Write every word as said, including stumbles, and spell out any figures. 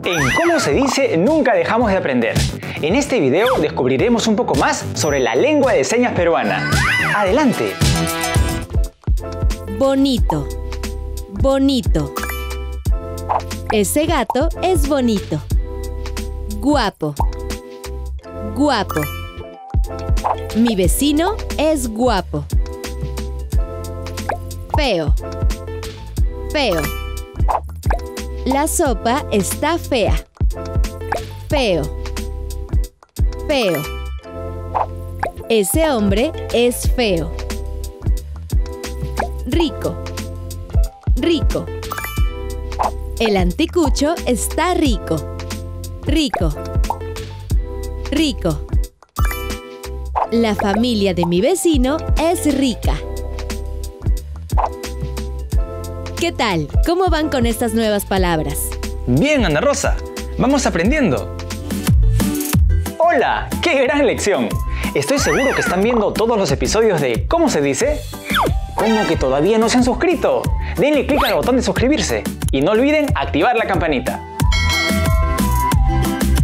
En Cómo se dice, nunca dejamos de aprender. En este video descubriremos un poco más sobre la lengua de señas peruana. ¡Adelante! Bonito, bonito. Ese gato es bonito. Guapo, guapo. Mi vecino es guapo. Feo, feo. La sopa está fea. Feo, feo. Ese hombre es feo. Rico, rico. El anticucho está rico. Rico, rico. La familia de mi vecino es rica. ¿Qué tal? ¿Cómo van con estas nuevas palabras? Bien, Ana Rosa. Vamos aprendiendo. ¡Hola! ¡Qué gran lección! Estoy seguro que están viendo todos los episodios de ¿Cómo se dice? ¿Cómo que todavía no se han suscrito? Denle clic al botón de suscribirse y no olviden activar la campanita.